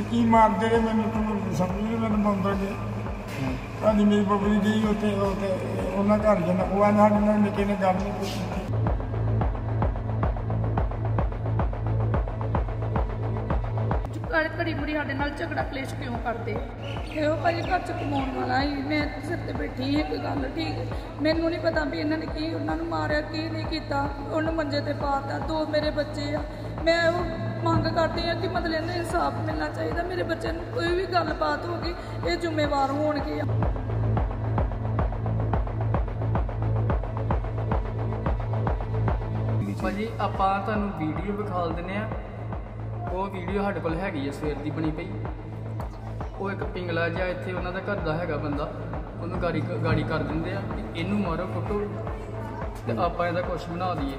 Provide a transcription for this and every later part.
की मारते रहे मैंने तो समझ नहीं मैंने बंदा गया कभी मेरी बबली गई होते उन्हें घर जाना वो आने साढ़े निके ने गल नहीं की घड़ी मुड़ी साढ़े नाल झगड़ा कलेश क्यों करते हो भाई घर च कमाने वाला ही मैं सिर ते बैठी एक गल ठीक मैनू नहीं पता भी इन्होंने की उन्होंने मारिया की नहीं किया उन्होंने मंजे ते पाता दो मेरे बच्चे आ मैं वो मंग करती हाँ कि मतलब इन्हें इंसाफ मिलना चाहिए मेरे बच्चे कोई भी गलबात होगी ये जिम्मेवार होणगे भाजी ਆਪਾਂ ਤੁਹਾਨੂੰ ਵੀਡੀਓ ਵਿਖਾਲ ਦਿੰਦੇ ਆ ਉਹ ਵੀਡੀਓ ਸਾਡੇ ਕੋਲ ਹੈਗੀ ਹੈ ਸਵੇਰ ਦੀ ਬਣੀ ਪਈ ਉਹ ਇੱਕ ਪਿੰਗਲਾ ਜਿਹਾ ਇੱਥੇ ਉਹਨਾਂ ਦਾ ਘਰ ਦਾ ਹੈਗਾ ਬੰਦਾ ਉਹਨੂੰ ਗਾੜੀ ਕਰ ਦਿੰਦੇ ਆ ਇਹਨੂੰ ਮਾਰੋ ਕੁੱਟੋ ਤੇ ਆਪਾਂ ਇਹਦਾ ਕੁਛ ਬਣਾ ਦਈਏ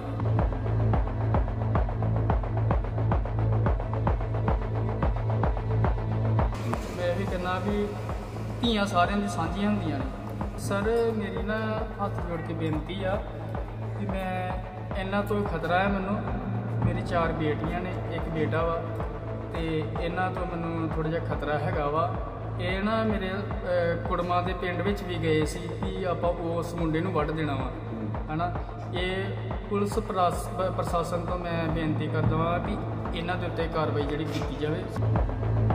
ਮੈਂ ਵੀ ਕਹਿੰਦਾ ਵੀ ਧੀਆਂ ਸਾਰਿਆਂ ਦੀ ਸਾਂਝੀਆਂ ਹੁੰਦੀਆਂ ਨੇ ਸਰ ਮੇਰੀ ਨਾ ਹੱਥ ਜੋੜ ਕੇ ਬੇਨਤੀ ਆ ਕਿ ਮੈਂ ਇਹਨਾਂ ਤੋਂ ਖਤਰਾ ਹੈ ਮੈਨੂੰ मेरी 4 बेटियां ने एक बेटा वा तो इन्हों तो मैं थोड़ा जिहा खतरा हैगा वा ये ना मेरे कुड़मा के पिंड विच भी गए सी कि आप उस मुंडे नूं वढ़ देना वा है ना ये पुलिस प्रशासन तो मैं बेनती करदा वां भी इन्हां दे उत्ते कार्रवाई जिहड़ी कीती जावे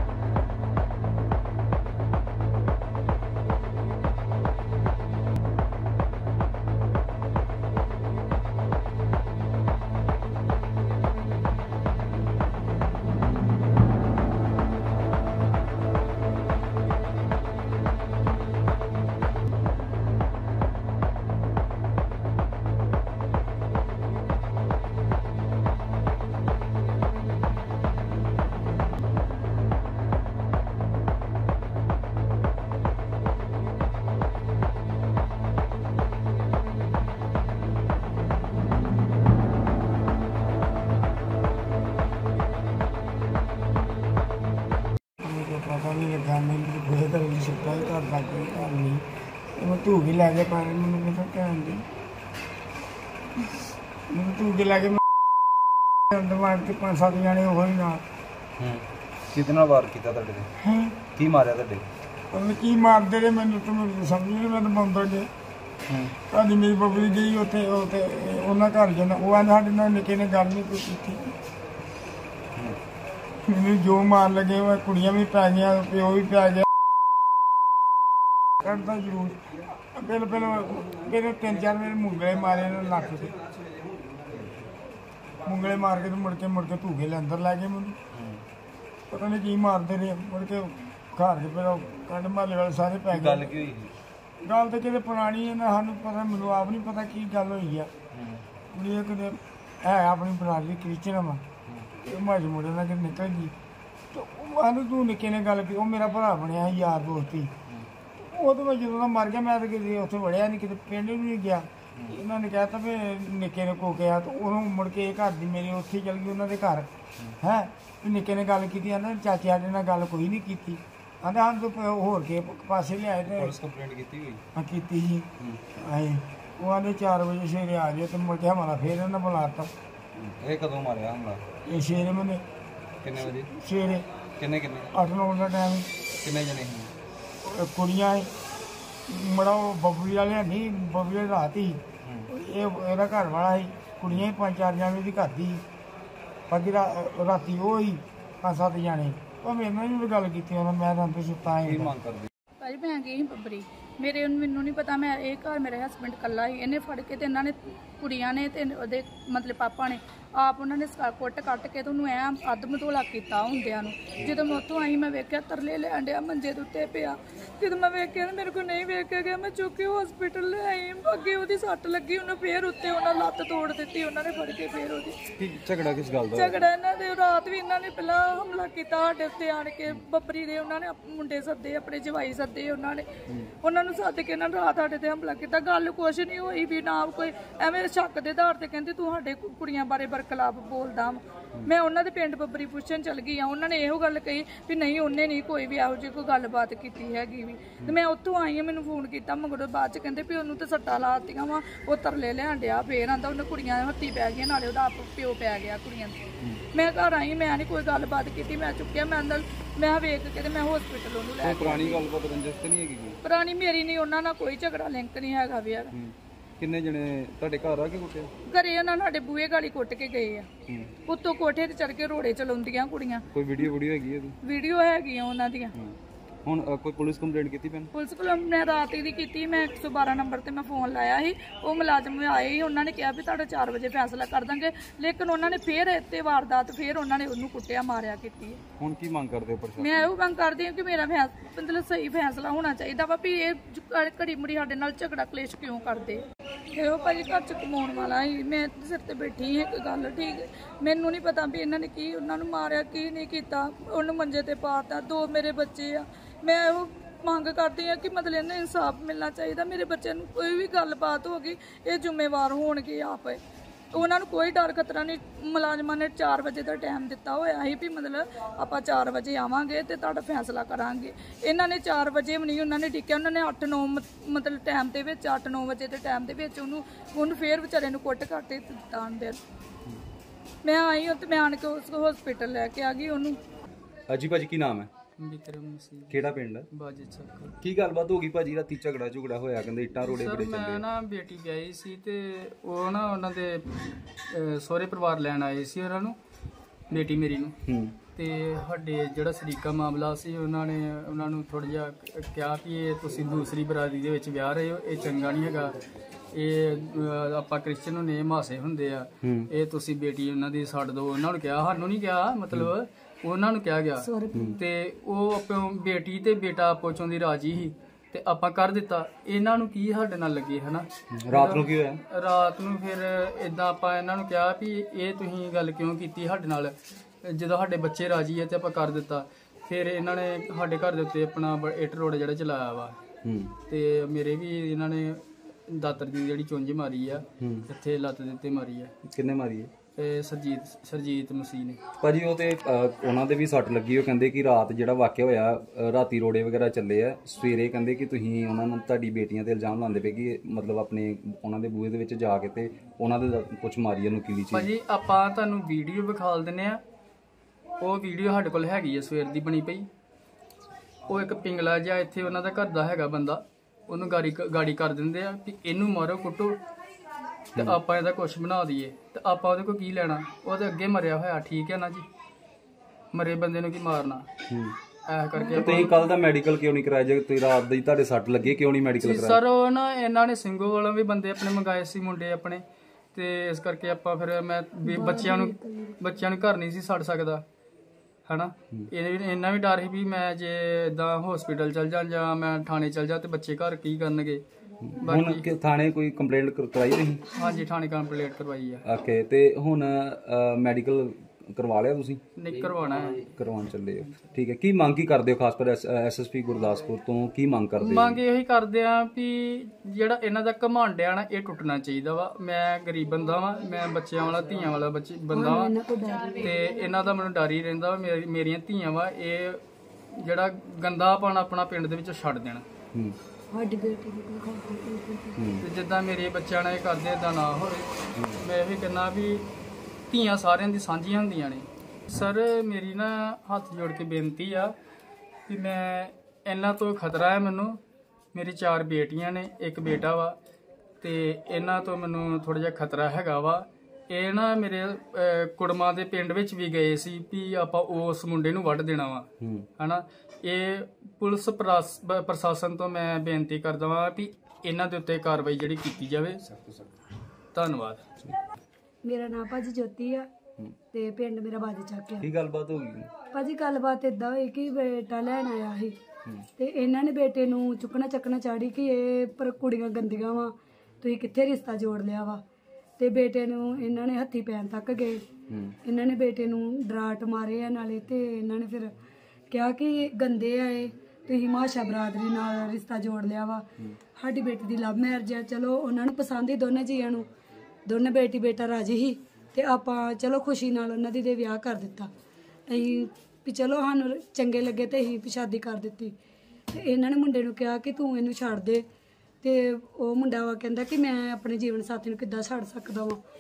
पता नहीं लगा मैंने बुरे घर की सुता ही घर लग गई घर नहीं तो मैं धू के लैके पाने मैंने पता ध्यान दी मैं धू के लैके अंदर मार के 5-7 जाने हो ही ना कितना वार किया तेरे की मारिया तेरे उन्हें की मारते रहे मैंने तो समझ नहीं मैं तो बंदा गया कभी मेरी बबली गई उन्हें घर जाना वो आने साढ़े निके ने गल नहीं की मैंने जो मार लगे वो कुड़ियां भी पै गई प्यो भी पै गया करता जरूर पहले 3-4 मेरे मुंगले मारे लक्क से मुंगले मार के मुड़ के धूगे ले अंदर लै गए मैंने पता नहीं की मारते रहे मुड़ के घर के फिर कंड महल्ले वाले सारे पै गए गल तो कितने पुरानी है ना सानू पता मैनू आप नहीं पता की गल हुई है कुड़ी कितने है अपनी बरादरी क्रिश्चन वा माड़ी मुड़े ना कि निकल गई तो आलू तू निके ने गल की मेरा भरा बनया यार दोस्त ही वो तो मैं जो मर गया मैं तो किसी उत्थे वड़िया नहीं कितने पिंड भी नहीं गया इन्होंने कहता भी निके ने को कहा तो उन्होंने मुड़ के घर की मेरी उत्थे चल गई उन्होंने घर है निके ने गल की आंदा चाचे साडे नाल गल कोई नहीं की आंदा हम तो होर के पासे लियाए तो हाँ की जी आए वो आंदे 4 बजे सवेरे आ जाए तो मुड़ के हमारा फिर उन्हें बुलाता ये कदों मारिया हमला ये शेरे मैंने कितने बजे शेरे कितने 8-9 का टाइम कितने जने कुड़ियाँ मुड़ा बबली वाले है नहीं बबली रात ही ये घर वाला ही कुड़ियाँ ही 5-4 जाने की घर थी बाकी राती वो ही 5-7 जाने और मेरे नाल भी गल की मैं तो सुता भाई मैं गई बबरी मेरे मैनू नहीं पता मैं ये घर मेरे हसबैंड कला ही इन्हें फड़ के इन्होंने कुड़ियां ने मतलब पापा ने आप उन्होंने कुट कट के तो उन्होंने अद्ध मधोला किया होंदियां जो मैं उत्थों आई मैं वेख्या तरले लैन दिया मंजे के उत्ते पिया जो मैं वेख्या मेरे को नहीं वेख्या गया मैं चुक के हॉस्पिटल ले आई अगे वो सट लगी उन्हें फिर उत्ते उन्हें लत्त तोड़ दी उन्होंने फड़ के फिर झगड़ा किस गल दा झगड़ा इन्होंने रात भी इन्होंने पहला हमला किया साडे उत्ते आण के बबरी दे उन्होंने मुंडे सद्दे अपने जवाई सद्दे उन्होंने सद के इन्होंने रात साडे ते हमला किया गल कुछ नहीं हुई भी ना कोई एवें शक के आधार से कहते तू साडे कुड़ियां बारे बरखलाफ बोलदा मैं उन्होंने पिंड बबरी पुछन चल गई उन्होंने यो गल कही भी नहीं उन्हें नहीं कोई भी ਇਹੋ ਜਿਹੀ कोई गलबात की हैगी भी तो मैं उत्थों आई हाँ मैंने फोन किया मगरों बाद कहते भी उन्होंने तो सट्टा लातियां वा वो तरले लियान डिया फिर आंदा उन्हें कुड़ियां हत्थी पै गई नाले आप प्यो पै गया कुड़ियां मैं घर आई मैं नहीं कोई गलबात की मैं चुक्या मैं अंदर ਮੈਂ ਵੇਖ ਕੇ ਤੇ ਮੈਂ ਹਸਪੀਟਲ ਉਹਨੂੰ ਲੈ ਕੋਈ ਪੁਰਾਣੀ ਗੱਲਬਾਤ ਰੰਜਿਸ਼ ਤੇ ਨਹੀਂ ਹੈਗੀ ਕੋਈ? ਪੁਰਾਣੀ ਮੇਰੀ ਨਹੀਂ, ਉਹਨਾਂ ਨਾਲ ਕੋਈ ਝਗੜਾ ਲਿੰਕ ਨਹੀਂ ਹੈਗਾ ਵੀ ਯਾਰ। ਕਿੰਨੇ ਜਣੇ ਤੁਹਾਡੇ ਘਰ ਆ ਕੇ ਕੁੱਟਿਆ? ਘਰੇ ਉਹਨਾਂ ਨੂੰ ਸਾਡੇ ਬੂਹੇ ਗਾਲੀ ਕੁੱਟ ਕੇ ਗਏ ਆ, ਉੱਤੋਂ ਕੋਠੇ ਤੇ ਚੜ ਕੇ ਰੋੜੇ ਚਲਾਉਂਦੀਆਂ ਕੁੜੀਆਂ। ਕੋਈ ਵੀਡੀਓ ਹੈਗੀ ਇਹਦੀ? ਵੀਡੀਓ ਹੈਗੀਆਂ ਉਹਨਾਂ ਦੀਆਂ। ਹੁਣ ਕੋਈ ਪੁਲਿਸ ਕੰਪਲੇਂਟ ਕੀਤੀ ਪੈਣ? ਪੁਲਿਸ ਕੋਲ ਮੈਂ ਰਾਤ ਹੀ ਦੀ ਕੀਤੀ, ਮੈਂ 112 ਨੰਬਰ ਤੇ ਮੈਂ ਫੋਨ ਲਾਇਆ ਸੀ, ਉਹ ਮੁਲਾਜ਼ਮ ਆਏ ਸੀ, ਉਹਨਾਂ ਨੇ ਕਿਹਾ ਵੀ ਤੁਹਾਡਾ 4 ਵਜੇ ਫੈਸਲਾ ਕਰ ਦਾਂਗੇ, ਲੇਕਿਨ ਉਹਨਾਂ ਨੇ ਫੇਰ ਇੱਥੇ ਵਾਰਦਾਤ, ਫੇਰ ਉਹਨਾਂ ਨੇ ਉਹਨੂੰ ਕੁੱਟਿਆ ਮਾਰਿਆ ਕੀਤੀ ਹੈ। ਹੁਣ ਕੀ ਮੰਗ ਕਰਦੇ ਹੋ ਪ੍ਰਸ਼ਾਸਨ? ਮੈਂ ਇਹੋ ਮੰਗ ਕਰਦੀ ਹਾਂ ਕਿ ਮੇਰਾ ਮਤਲਬ ਸਹੀ ਫੈਸਲਾ ਹੋਣਾ ਚਾਹੀਦਾ ਵਾ ਵੀ ਇਹ ਘੜੀ ਮੁੜੀ ਸਾਡੇ ਨਾਲ ਝਗੜਾ ਕਲੇਸ਼ ਕਿਉਂ ਕਰਦੇ। ਇਹੋ ਭਾਜੀ ਘਰ ਚ ਕਮਾਉਣ ਵਾਲਾ ਸੀ, ਮੈਂ ਸਿਰ ਤੇ ਬੈਠੀ ਹਾਂ, ਇੱਕ ਗੱਲ ਠੀਕ ਹੈ, ਮੈਨੂੰ ਨਹੀਂ ਪਤਾ ਵੀ ਇਹਨਾਂ ਨੇ ਕੀ ਉਹਨਾਂ ਨੂੰ ਮਾਰਿਆ ਕੀ ਨਹੀਂ ਕੀਤਾ, ਉਹਨੂੰ ਮੰਜੇ ਤੇ ਪਾਤਾ, 2 ਮੇਰੇ ਬੱਚੇ ਆ। ਮੈਂ ਇਹੋ ਮੰਗ ਕਰਦੀ ਹਾਂ ਕਿ ਮਤਲਬ ਇਹਨਾਂ ਇਨਸਾਫ ਮਿਲਣਾ ਚਾਹੀਦਾ, ਮੇਰੇ ਬੱਚਿਆਂ ਨੂੰ ਕੋਈ ਵੀ ਗੱਲਬਾਤ ਹੋ ਗਈ ਇਹ ਜ਼ਿੰਮੇਵਾਰ ਹੋਣਗੇ ਆਪ, ਉਹਨਾਂ ਨੂੰ ਕੋਈ ਡਰ ਖਤਰਾ ਨਹੀਂ। ਮੁਲਾਜ਼ਮਾਂ ਨੇ 4 ਵਜੇ ਦਾ ਟਾਈਮ ਦਿੱਤਾ ਹੋਇਆ ਸੀ ਵੀ ਮਤਲਬ ਆਪਾਂ 4 ਵਜੇ ਆਵਾਂਗੇ ਤੇ ਤੁਹਾਡਾ ਫੈਸਲਾ ਕਰਾਂਗੇ। ਇਹਨਾਂ ਨੇ 4 ਵਜੇ ਵੀ ਨਹੀਂ ਉਹਨਾਂ ਨੇ ਟਿਕਿਆ, ਉਹਨਾਂ ਨੇ 8-9 ਮਤਲਬ ਟਾਈਮ ਦੇ ਵਿੱਚ 8-9 ਵਜੇ ਦੇ ਟਾਈਮ ਦੇ ਵਿੱਚ ਉਹਨੂੰ ਫੇਰ ਵਿਚਾਰੇ ਨੂੰ ਕੁੱਟ ਕੱਟ ਦਿੱਤਾ ਅੰਦਰ। ਮੈਂ ਆਈ ਹਾਂ ਤੇ ਮੈਂ ਆਣ ਕੇ ਉਸ ਹਸਪੀਟਲ ਲੈ ਕੇ ਆ ਗਈ ਉਹਨੂੰ। ਅਜੀ ਭਾਜੀ ਕੀ ਨਾਮ ਹੈ? ਵਿਕਰਮ ਮਸੀਹ। ਕਿਹੜਾ ਪਿੰਡ ਹੈ? ਬਾਜੇ ਚੱਕ। ਕੀ ਗੱਲਬਾਤ ਹੋ ਗਈ ਭਾਜੀ? ਰਾਤੀ ਝਗੜਾ ਹੋਇਆ, ਕਹਿੰਦੇ ਇੱਟਾਂ ਰੋੜੇ ਬੜੇ ਚੱਲੇ। ਮੈਂ ਨਾ ਬੇਟੀ ਵਿਆਹੀ ਸੀ ਤੇ ਉਹ ਨਾ ਉਹਨਾਂ ਦੇ ਸਹੁਰੇ ਪਰਿਵਾਰ ਲੈਣ ਆਏ ਸੀ ਉਹਨਾਂ ਨੂੰ, ਬੇਟੀ ਮੇਰੀ ਨੂੰ। ਤੇ ਸਾਡੇ ਜਿਹੜਾ ਸਰੀਕਾ ਮਾਮਲਾ ਸੀ, ਉਹਨਾਂ ਨੇ ਉਹਨਾਂ ਨੂੰ ਥੋੜਾ ਜਿਹਾ ਕਿਹਾ ਕਿ ਇਹ ਤੁਸੀਂ ਦੂਸਰੀ ਬਰਾਦਰੀ ਦੇ ਵਿੱਚ ਵਿਆਹ ਰਹੇ ਹੋ, ਇਹ ਚੰਗਾ ਨਹੀਂ ਹੈਗਾ, ਇਹ ਆਪਾਂ ਕ੍ਰਿਸਚਨ ਨੂੰ ਨੇਮ ਹਾਸੇ ਹੁੰਦੇ ਆ, ਇਹ ਤੁਸੀਂ ਬੇਟੀ ਉਹਨਾਂ ਦੀ ਛੱਡ ਦਿਓ। ਉਹਨਾਂ ਨੂੰ ਕਿਹਾ, ਸਾਨੂੰ ਨਹੀਂ ਕਿਹਾ, ਮਤਲਬ ਉਹਨਾਂ ਨੂੰ ਕਿਹਾ ਗਿਆ ਤੇ ਉਹ ਆਪੋ ਬੇਟੀ ਤੇ ਬੇਟਾ ਆਪੋ ਚੋਂ ਦੀ ਰਾਜੀ ਸੀ ਤੇ ਆਪਾਂ ਕਰ ਦਿੱਤਾ। ਇਹਨਾਂ ਨੂੰ ਕੀ ਸਾਡੇ ਨਾਲ ਲੱਗੇ ਹਨਾ। ਰਾਤ ਨੂੰ ਕੀ ਹੋਇਆ? ਰਾਤ ਨੂੰ ਫਿਰ ਇਦਾਂ ਆਪਾਂ ਇਹਨਾਂ ਨੂੰ ਕਿਹਾ ਵੀ ਇਹ ਤੁਸੀਂ ਗੱਲ ਕਿਉਂ ਕੀਤੀ ਸਾਡੇ ਨਾਲ, ਜਦੋਂ ਸਾਡੇ ਬੱਚੇ ਰਾਜੀ ਹੈ ਤੇ ਆਪਾਂ ਕਰ ਦਿੱਤਾ। ਫਿਰ ਇਹਨਾਂ ਨੇ ਸਾਡੇ ਘਰ ਦੇ ਉੱਤੇ ਆਪਣਾ ਇੱਟ ਰੋੜਾ ਜਿਹੜਾ ਚਲਾਇਆ ਵਾ, ਤੇ ਮੇਰੇ ਵੀ ਇਹਨਾਂ ਨੇ ਦਾਤਰ ਦੀ ਜਿਹੜੀ ਚੁੰਝ ਮਾਰੀ ਆ, ਇੱਥੇ ਲੱਤ ਦੇ ਉੱਤੇ ਮਾਰੀ ਆ। ਕਿੰਨੇ ਮਾਰੀ ਹੈ? ਸਰਜੀਤ ਮਸੀਹ ਨੇ ਭਾਜੀ। ਉਹ ਤੇ ਉਹਨਾਂ ਦੇ ਵੀ ਸੱਟ ਲੱਗੀ। ਉਹ ਕਹਿੰਦੇ ਕਿ ਰਾਤ ਜਿਹੜਾ ਵਾਕਿਆ ਹੋਇਆ, ਰਾਤੀ ਰੋੜੇ ਵਗੈਰਾ ਚੱਲੇ ਆ, ਸਵੇਰੇ ਕਹਿੰਦੇ ਕਿ ਤੁਸੀਂ ਉਹਨਾਂ ਨੂੰ, ਤੁਹਾਡੀ ਬੇਟੀਆਂ ਤੇ ਇਲਜ਼ਾਮ ਲਾਉਂਦੇ ਪਏ ਕਿ ਮਤਲਬ ਆਪਣੇ ਉਹਨਾਂ ਦੇ ਬੂਹੇ ਦੇ ਵਿੱਚ ਜਾ ਕੇ ਤੇ ਉਹਨਾਂ ਦੇ ਕੁਝ ਮਾਰੀ ਨੁਕੀਲੀ ਚੀਜ਼। ਭਾਜੀ ਆਪਾਂ ਤੁਹਾਨੂੰ ਵੀਡੀਓ ਵਿਖਾਲ ਦਿੰਨੇ ਆ, ਉਹ ਵੀਡੀਓ ਸਾਡੇ ਕੋਲ ਹੈਗੀ ਆ, ਸਵੇਰ ਦੀ ਬਣੀ ਪਈ। ਉਹ ਇੱਕ ਪਿੰਗਲਾ ਜਿਹਾ ਇੱਥੇ ਉਹਨਾਂ ਦਾ ਘਰ ਦਾ ਹੈਗਾ ਬੰਦਾ, ਉਹਨੂੰ ਗਾੜੀ ਕਰ ਦਿੰਦੇ ਆ ਕਿ ਇਹਨੂੰ ਮਾਰੋ ਕੁੱਟੋ ਤੇ ਆਪਾਂ ਇਹਦਾ ਕੁਛ ਬਣਾ ਦਈਏ, ਤੇ ਆਪਾਂ ਉਹਦੇ ਕੋਲ ਕੀ ਲੈਣਾ, ਉਹਦੇ ਅੱਗੇ ਮਰਿਆ ਹੋਇਆ। ਠੀਕ ਹੈ ਨਾ ਜੀ, ਮਰੇ ਬੰਦੇ ਨੂੰ ਕੀ ਮਾਰਨਾ। ਐ ਕਰਕੇ ਤੁਸੀਂ ਕੱਲ ਦਾ ਮੈਡੀਕਲ ਕਿਉਂ ਨਹੀਂ ਕਰਾਇਆ? ਜੇ ਤੁਸੀਂ ਰਾਤ ਦੀ ਤੁਹਾਡੇ ਸੱਟ ਲੱਗੀ, ਕਿਉਂ ਨਹੀਂ ਮੈਡੀਕਲ ਕਰਾਇਆ? ਸਰ ਉਹ ਨਾ ਇਹਨਾਂ ਨੇ ਸਿੰਘੋ ਵਾਲਾ ਵੀ ਬੰਦੇ ਆਪਣੇ ਮੰਗਾਏ ਸੀ, ਮੁੰਡੇ ਆਪਣੇ, ਤੇ ਇਸ ਕਰਕੇ ਆਪਾਂ ਫਿਰ ਮੈਂ ਬੱਚਿਆਂ ਨੂੰ ਘਰ ਨਹੀਂ ਸੀ ਛੱਡ ਸਕਦਾ ਹਨਾ। ਇਹਨਾਂ ਵੀ ਡਰ ਸੀ ਵੀ ਮੈਂ ਜੇ ਇਦਾਂ ਹਸਪੀਟਲ ਚਲ ਜਾ ਜਾਂ ਮੈਂ ਥਾਣੇ ਚਲ ਜਾ ਤੇ ਬੱਚੇ ਘਰ ਕੀ ਕਰਨਗੇ। ਹੁਣ ਥਾਣੇ ਕੋਈ ਕੰਪਲੇਂਟ ਕਰਵਾਈ ਤੁਸੀਂ? ਹਾਂਜੀ, ਥਾਣੇ ਕੰਪਲੇਂਟ ਕਰਵਾਈ ਆ। ਓਕੇ, ਤੇ ਹੁਣ ਮੈਡੀਕਲ ਕਰਵਾ ਲਿਆ ਤੁਸੀਂ? ਨਹੀਂ, ਕਰਵਾਉਣਾ ਹੈ। ਕਰਵਾਉਣ ਚੱਲੇ ਹੋ, ਠੀਕ ਹੈ। ਕੀ ਮੰਗ ਕੀ ਕਰਦੇ ਹੋ ਖਾਸ ਕਰ ਐਸਐਸਪੀ ਗੁਰਦਾਸਪੁਰ ਤੋਂ? ਕੀ ਮੰਗ ਕਰਦੇ ਹੋ? ਮੰਗ ਇਹੀ ਕਰਦੇ ਆ ਵੀ ਜਿਹੜਾ ਇਹਨਾਂ ਦਾ ਘਮੰਡ ਆ ਨਾ, ਇਹ ਟੁੱਟਣਾ ਚਾਹੀਦਾ ਵਾ। ਮੈਂ ਗਰੀਬ ਬੰਦਾ ਵਾਂ, ਮੈਂ ਬੱਚਿਆਂ ਵਾਲਾ ਧੀਆਂ ਵਾਲਾ ਬੰਦਾ ਵਾਂ, ਤੇ ਇਹਨਾਂ ਦਾ ਮੈਨੂੰ ਡਰ ਹੀ ਰਹਿੰਦਾ ਵਾ। ਮੇਰੀਆਂ ਧੀਆਂ ਵਾ, ਇਹ ਜਿਹੜਾ ਗੰਦਾਪਣ ਆਪਣਾ ਪਿੰਡ ਦੇ ਵਿੱਚ ਛੱਡ ਦੇਣ। ਜਿੱਦਾਂ ਮੇਰੇ ਬੱਚਿਆਂ ਨਾਲ ਇਹ ਕਰਦੇ ਏਦਾਂ ਨਾ ਹੋਵੇ। ਮੈਂ ਇਹ ਕਹਿੰਦਾ ਵੀ ਧੀਆਂ ਸਾਰਿਆਂ ਦੀ ਸਾਂਝੀਆਂ ਹੁੰਦੀਆਂ ਨੇ। ਸਰ ਮੇਰੀ ਨਾ ਹੱਥ ਜੋੜ ਕੇ ਬੇਨਤੀ ਆ ਕਿ ਮੈਂ ਇਹਨਾਂ ਤੋਂ ਖਤਰਾ ਹੈ ਮੈਨੂੰ। ਮੇਰੀ 4 ਬੇਟੀਆਂ ਨੇ, 1 ਬੇਟਾ ਵਾ, ਤੇ ਇਹਨਾਂ ਤੋਂ ਮੈਨੂੰ ਥੋੜਾ ਜਿਹਾ ਖਤਰਾ ਹੈਗਾ ਵਾ। ਇਹ ਨਾ ਮੇਰੇ ਕੁੜਮਾਂ ਦੇ ਪਿੰਡ ਵਿੱਚ ਵੀ ਗਏ ਸੀ ਵੀ ਆਪਾਂ ਉਸ ਮੁੰਡੇ ਨੂੰ ਵੱਢ ਦੇਣਾ ਵਾ ਹਨਾ। ਇਹ ਪੁਲਿਸ ਪ੍ਰਸ਼ਾਸਨ ਤੋਂ ਮੈਂ ਬੇਨਤੀ ਕਰਦਾ ਵਾਂ ਵੀ ਇਹਨਾਂ ਦੇ ਉੱਤੇ ਕਾਰਵਾਈ ਜਿਹੜੀ ਕੀਤੀ ਜਾਵੇ। ਧੰਨਵਾਦ। ਮੇਰਾ ਨਾਮ ਭਾਜੀ ਜੋਤੀ ਆ ਤੇ ਪਿੰਡ ਮੇਰਾ ਬਾਜੀ ਚੱਕ ਆ। ਕੀ ਗੱਲਬਾਤ ਹੋ ਗਈ ਭਾਜੀ? ਗੱਲਬਾਤ ਇਦਾਂ ਹੋਈ ਕਿ ਬੇਟਾ ਲੈਣ ਆਇਆ ਸੀ ਤੇ ਇਹਨਾਂ ਨੇ ਬੇਟੇ ਨੂੰ ਚੱਕਣਾ ਚਾੜੀ ਕਿ ਇਹ ਪਰ ਕੁੜੀਆਂ ਗੰਦੀਆਂ ਵਾ, ਤੁਸੀਂ ਕਿੱਥੇ ਰਿਸ਼ਤਾ ਜੋੜ ਲਿਆ ਵਾ। ਤੇ ਬੇਟੇ ਨੂੰ ਇਹਨਾਂ ਨੇ ਹੱਥੀ ਪੈਣ ਤੱਕ ਗਏ। ਇਹਨਾਂ ਨੇ ਬੇਟੇ ਨੂੰ ਡਰਾਟ ਮਾਰੇ ਆ ਨਾਲੇ, ਤੇ ਇਹਨਾਂ ਨੇ ਫਿਰ ਕਿਹਾ ਕਿ ਗੰਦੇ ਆਏ, ਤੁਸੀਂ ਮਾਸ਼ਾ ਬਰਾਦਰੀ ਨਾਲ ਰਿਸ਼ਤਾ ਜੋੜ ਲਿਆ ਵਾ। ਸਾਡੀ ਬੇਟੀ ਦੀ ਲਵ ਮੈਰਿਜ ਆ। ਚਲੋ ਉਹਨਾਂ ਨੂੰ ਪਸੰਦ ਹੀ ਦੋਨੇ ਜੀਆਂ ਨੂੰ, ਦੋਨੇ ਬੇਟੀ ਬੇਟਾ ਰਾਜੀ ਸੀ, ਤੇ ਆਪਾਂ ਚਲੋ ਖੁਸ਼ੀ ਨਾਲ ਉਹਨਾਂ ਦੀ ਦੇ ਵਿਆਹ ਕਰ ਦਿੱਤਾ। ਅਸੀਂ ਵੀ ਚਲੋ ਸਾਨੂੰ ਚੰਗੇ ਲੱਗੇ ਤੇ ਅਸੀਂ ਸ਼ਾਦੀ ਕਰ ਦਿੱਤੀ। ਤੇ ਇਹਨਾਂ ਨੇ ਮੁੰਡੇ ਨੂੰ ਕਿਹਾ ਕਿ ਤੂੰ ਇਹਨੂੰ ਛੱਡ ਦੇ, ਤੇ ਉਹ ਮੁੰਡਾ ਵਾ ਕਹਿੰਦਾ ਕਿ ਮੈਂ ਆਪਣੇ ਜੀਵਨ ਸਾਥੀ ਨੂੰ ਕਿੱਦਾਂ ਛੱਡ ਸਕਦਾ ਵਾਂ।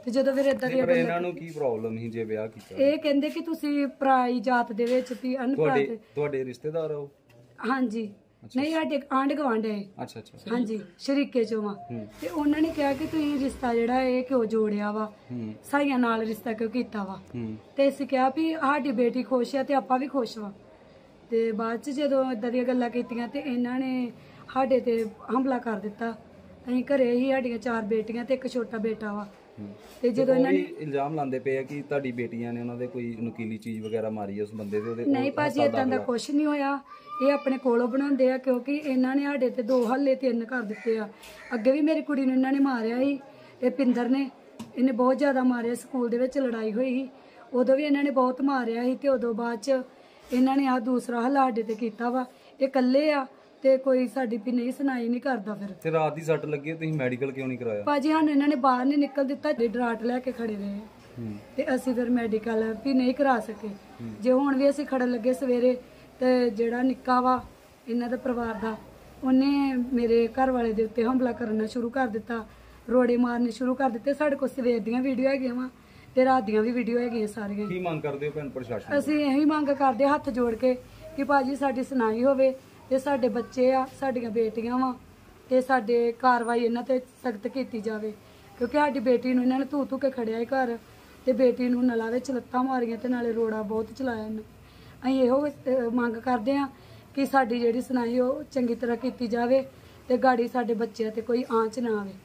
ਤੇ ਜਦੋਂ ਫਿਰ ਇਦਾਂ ਦੀਆਂ ਪਰ ਇਹਨਾਂ ਨੂੰ ਕੀ ਪ੍ਰੋਬਲਮ ਸੀ ਜੇ ਵਿਆਹ ਕੀਤਾ? ਇਹ ਕਹਿੰਦੇ ਕਿ ਤੁਸੀਂ ਪਰਾਈ ਜਾਤ ਦੇ ਵਿੱਚ ਵੀ ਅਨਪੜ੍ਹ। ਤੁਹਾਡੇ ਰਿਸ਼ਤੇਦਾਰ ਹੋ? ਹਾਂਜੀ, ਨਹੀਂ ਸਾਡੇ ਆਂਢ ਗੁਆਂਢ ਹੈ। ਅੱਛਾ ਅੱਛਾ। ਹਾਂਜੀ, ਸ਼ਰੀਕੇ ਚੋਂ ਵਾ। ਤੇ ਉਹਨਾਂ ਨੇ ਕਿਹਾ ਕਿ ਤੁਸੀਂ ਰਿਸ਼ਤਾ ਜਿਹੜਾ ਇਹ ਕਿਉਂ ਜੋੜਿਆ ਵਾ, ਸਾਈਆਂ ਨਾਲ ਰਿਸ਼ਤਾ ਕਿਉਂ ਕੀਤਾ ਵਾ। ਤੇ ਅਸੀਂ ਕਿਹਾ ਵੀ ਸਾਡੀ ਬੇਟੀ ਖੁਸ਼ ਆ ਤੇ ਆਪਾਂ ਵੀ ਖੁਸ਼ ਵਾ। ਤੇ ਬਾਅਦ ਚ ਜਦੋਂ ਇਦਾਂ ਦੀਆਂ ਗੱਲਾਂ ਕੀਤੀਆਂ ਤੇ ਇਹਨਾਂ ਨੇ ਸਾਡੇ ਤੇ ਹਮਲਾ ਕਰ ਦਿੱਤਾ। ਅਸੀਂ ਘਰੇ ਹੀ, ਸਾਡੀਆਂ 4 ਬੇਟੀਆਂ ਤੇ ਇੱਕ ਛੋਟਾ ਬੇਟਾ ਵਾ। ਤੇ ਜਦੋਂ ਇਹਨਾਂ ਨੇ ਇਲਜ਼ਾਮ ਲਾਉਂਦੇ ਪਏ ਆ ਕਿ ਤੁਹਾਡੀ ਬੇਟੀਆਂ ਨੇ ਉਹਨਾਂ ਦੇ ਕੋਈ ਨਕੀਲੀ ਚੀਜ਼ ਵਗੈਰਾ ਮਾਰੀ ਉਸ ਬੰਦੇ ਦੇ, ਉਹਦੇ ਨਹੀਂ ਭਾਜੀ ਇਦਾਂ ਦਾ ਕੁਝ ਨਹੀਂ ਹੋਇਆ। ਇਹ ਆਪਣੇ ਕੋਲੋਂ ਬਣਾਉਂਦੇ ਆ, ਕਿਉਂਕਿ ਇਹਨਾਂ ਨੇ ਸਾਡੇ ਤੇ 2 ਹੱਲੇ 3 ਕਰ ਦਿੱਤੇ ਆ। ਅੱਗੇ ਵੀ ਮੇਰੀ ਕੁੜੀ ਨੂੰ ਇਹਨਾਂ ਨੇ ਮਾਰਿਆ ਸੀ, ਇਹ ਪਿੰਦਰ ਨੇ, ਇਹਨੇ ਬਹੁਤ ਜ਼ਿਆਦਾ ਮਾਰਿਆ। ਸਕੂਲ ਦੇ ਵਿੱਚ ਲੜਾਈ ਹੋਈ ਸੀ, ਉਦੋਂ ਵੀ ਇਹਨਾਂ ਨੇ ਬਹੁਤ ਮਾਰਿਆ ਸੀ। ਤੇ ਉਦੋਂ ਬਾਅਦ ਚ ਇਹਨਾਂ ਨੇ ਆ ਦੂਸਰਾ ਹੱਲਾ ਸਾਡੇ ਤੇ ਕੀਤਾ ਵਾ। ਇਹ ਇਕੱਲੇ ਆ ਤੇ ਕੋਈ ਸਾਡੀ ਵੀ ਨਹੀਂ ਸੁਣਾਈ ਨਹੀਂ ਕਰਦਾ। ਫਿਰ ਤੇ ਰਾਤ ਦੀ ਸੱਟ ਲੱਗੀ, ਤੁਸੀਂ ਮੈਡੀਕਲ ਕਿਉਂ ਨਹੀਂ ਕਰਾਇਆ? ਭਾਜੀ ਸਾਨੂੰ ਇਹਨਾਂ ਨੇ ਬਾਹਰ ਨਹੀਂ ਨਿਕਲ ਦਿੱਤਾ, ਡਰਾਟ ਲੈ ਕੇ ਖੜੇ ਰਹੇ ਤੇ ਅਸੀਂ ਫਿਰ ਮੈਡੀਕਲ ਵੀ ਨਹੀਂ ਕਰਾ ਸਕੇ। ਜੇ ਹੁਣ ਵੀ ਅਸੀਂ ਖੜਨ ਲੱਗੇ ਸਵੇਰੇ, ਤੇ ਜਿਹੜਾ ਨਿੱਕਾ ਵਾ ਇਹਨਾਂ ਦਾ ਪਰਿਵਾਰ ਦਾ, ਉਹਨੇ ਮੇਰੇ ਘਰ ਵਾਲੇ ਦੇ ਉੱਤੇ ਹਮਲਾ ਕਰਨਾ ਸ਼ੁਰੂ ਕਰ ਦਿੱਤਾ, ਰੋੜੇ ਮਾਰਨੇ ਸ਼ੁਰੂ ਕਰ ਦਿੱਤੇ। ਸਾਡੇ ਕੋਲ ਸਵੇਰ ਦੀਆਂ ਵੀਡੀਓ ਹੈਗੀਆਂ ਵਾ ਤੇ ਰਾਤ ਦੀਆਂ ਵੀ ਵੀਡੀਓ ਹੈਗੀਆਂ ਸਾਰੀਆਂ। ਕੀ ਮੰਗ ਕਰਦੇ ਹੋ ਭੈਣ ਪ੍ਰਸ਼ਾਸਨ? ਅਸੀਂ ਇਹੀ ਮੰਗ ਕਰਦੇ ਹੱਥ ਜੋੜ ਕੇ ਕਿ ਭਾਜੀ ਸਾਡੀ ਸੁਣਾਈ ਹੋਵੇ ਤੇ ਸਾਡੇ ਬੱਚੇ ਆ, ਸਾਡੀਆਂ ਬੇਟੀਆਂ ਵਾ, ਤੇ ਸਾਡੇ ਕਾਰਵਾਈ ਇਹਨਾਂ ਤੇ ਸਖਤ ਕੀਤੀ ਜਾਵੇ। ਕਿਉਂਕਿ ਸਾਡੀ ਬੇਟੀ ਨੂੰ ਇਹਨਾਂ ਨੇ ਧੂ ਕੇ ਖੜਿਆ ਹੈ ਘਰ, ਤੇ ਬੇਟੀ ਨੂੰ ਨਲਾ ਵਿੱਚ ਲੱਤਾਂ ਮਾਰੀਆਂ ਤੇ ਨਾਲੇ ਰੋੜਾ ਬਹੁਤ ਚਲਾਇਆ ਇਹਨੇ। ਅਸੀਂ ਇਹੋ ਮੰਗ ਕਰਦੇ ਆ ਕਿ ਸਾਡੀ ਜਿਹੜੀ ਸੁਣਾਈ ਉਹ ਚੰਗੀ ਤਰ੍ਹਾਂ ਕੀਤੀ ਜਾਵੇ ਤੇ ਗਾੜੀ ਸਾਡੇ ਬੱਚਿਆਂ ਤੇ ਕੋਈ ਆਂਚ ਨਾ ਆਵੇ।